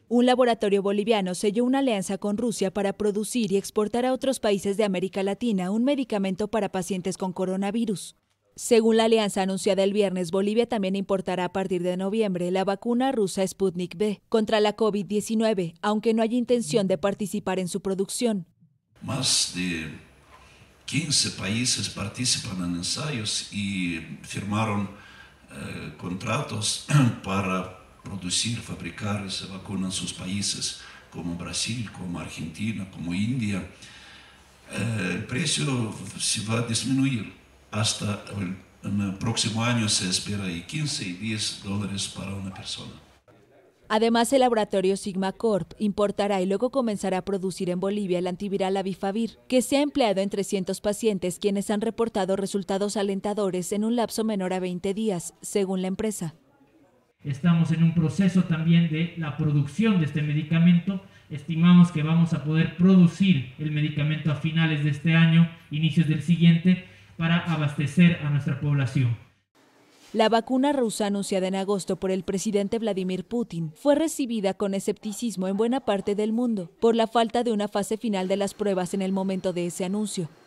Un laboratorio boliviano selló una alianza con Rusia para producir y exportar a otros países de América Latina un medicamento para pacientes con coronavirus. Según la alianza anunciada el viernes, Bolivia también importará a partir de noviembre la vacuna rusa Sputnik V contra la COVID-19, aunque no hay intención de participar en su producción. Más de 15 países participan en ensayos y firmaron contratos para producir, fabricar esa vacuna en sus países, como Brasil, como Argentina, como India. El precio se va a disminuir. Hasta en el próximo año se espera $15 y $10 para una persona. Además, el laboratorio Sigma Corp importará y luego comenzará a producir en Bolivia el antiviral Avifavir, que se ha empleado en 300 pacientes quienes han reportado resultados alentadores en un lapso menor a 20 días, según la empresa. Estamos en un proceso también de la producción de este medicamento. Estimamos que vamos a poder producir el medicamento a finales de este año, inicios del siguiente, para abastecer a nuestra población. La vacuna rusa anunciada en agosto por el presidente Vladimir Putin fue recibida con escepticismo en buena parte del mundo por la falta de una fase final de las pruebas en el momento de ese anuncio.